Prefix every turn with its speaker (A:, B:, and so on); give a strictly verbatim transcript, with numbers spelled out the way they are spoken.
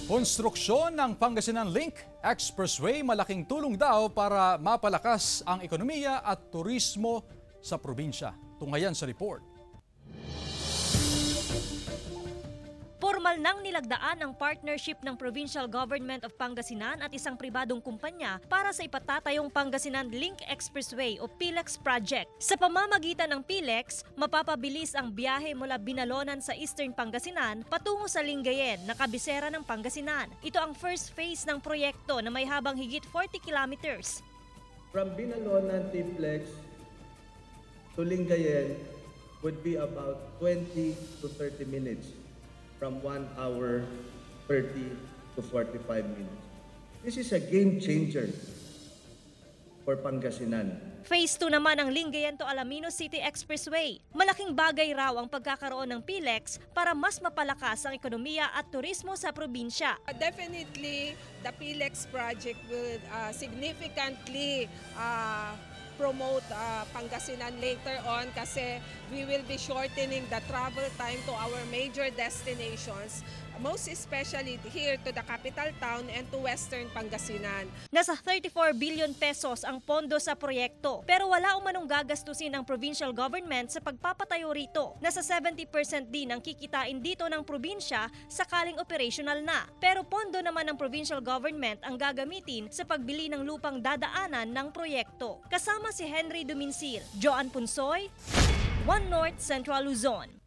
A: Konstruksyon ng Pangasinan Link Expressway malaking tulong daw para mapalakas ang ekonomiya at turismo sa probinsya. Tunghayan sa report.
B: Formal nang nilagdaan ang partnership ng Provincial Government of Pangasinan at isang pribadong kumpanya para sa ipatatayong Pangasinan Link Expressway o PLEX project. Sa pamamagitan ng PLEX, mapapabilis ang biyahe mula Binalonan sa Eastern Pangasinan patungo sa Lingayen na kabisera ng Pangasinan. Ito ang first phase ng proyekto na may habang higit forty kilometers.
C: From Binalonan to PLEX to Lingayen would be about twenty to thirty minutes. From one hour thirty to forty-five minutes. This is a game changer for Pangasinan.
B: Phase two naman ang Lingayen to Alaminos City Expressway. Malaking bagay raw ang pagkakaroon ng PLEX para mas mapalakas ang ekonomiya at turismo sa probinsya.
D: Definitely, the PLEX project will uh, significantly uh, promote uh, Pangasinan later on kasi we will be shortening the travel time to our major destinations, most especially here to the capital town and to Western Pangasinan.
B: Nasa thirty-four billion pesos ang pondo sa proyekto pero wala umanong gagastusin ng provincial government sa pagpapatayo rito. Nasa seventy percent din ang kikitain dito ng probinsya sakaling operational na. Pero pondo naman ng provincial government ang gagamitin sa pagbili ng lupang dadaanan ng proyekto. Kasama si Henry Dumincil, Joan Punsoy, One North Central Luzon.